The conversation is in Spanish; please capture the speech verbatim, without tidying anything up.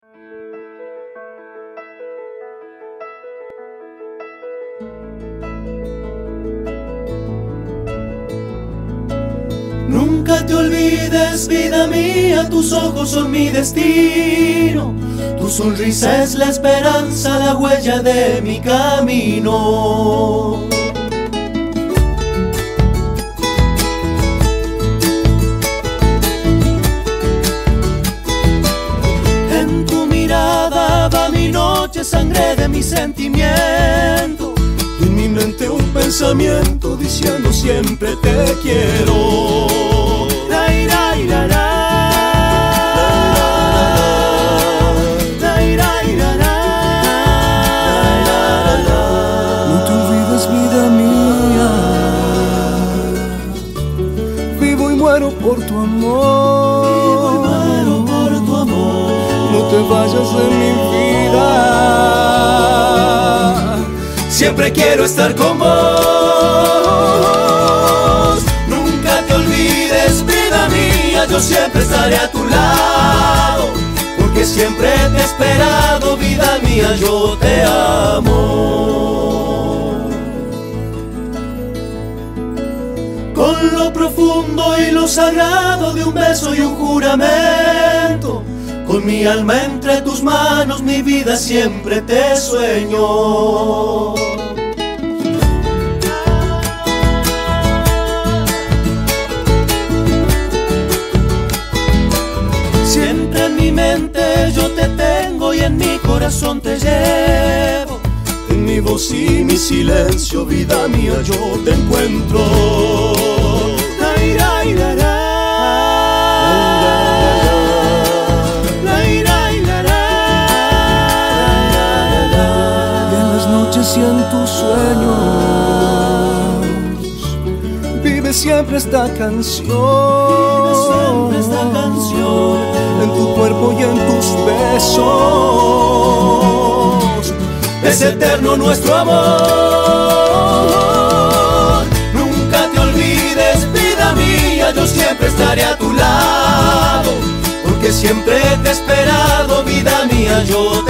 Nunca te olvides, vida mía, tus ojos son mi destino. Tu sonrisa es la esperanza, la huella de mi camino. En tu mirada va mi noche, sangre de mi sentimiento. Y en mi mente un pensamiento diciendo siempre te quiero. La, ira, ira, la. No te olvides, vida mía, vivo y muero por tu amor. Vivo y muero por tu amor. No te vayas de mi vida, siempre quiero estar con vos. Nunca te olvides, vida mía, yo siempre estaré a tu lado, porque siempre te he esperado, vida mía, yo te amo. Con lo profundo y lo sagrado de un beso y un juramento, con mi alma entre tus manos, mi vida siempre te sueño. Siempre en mi mente yo te tengo y en mi corazón te llevo. En mi voz y mi silencio, vida mía, yo te encuentro. La, ira, ira, la. y en tus sueños vive siempre esta canción. Vive siempre esta canción. En tu cuerpo y en tus besos es eterno nuestro amor. Nunca te olvides, vida mía, yo siempre estaré a tu lado, porque siempre te he esperado, vida mía, yo te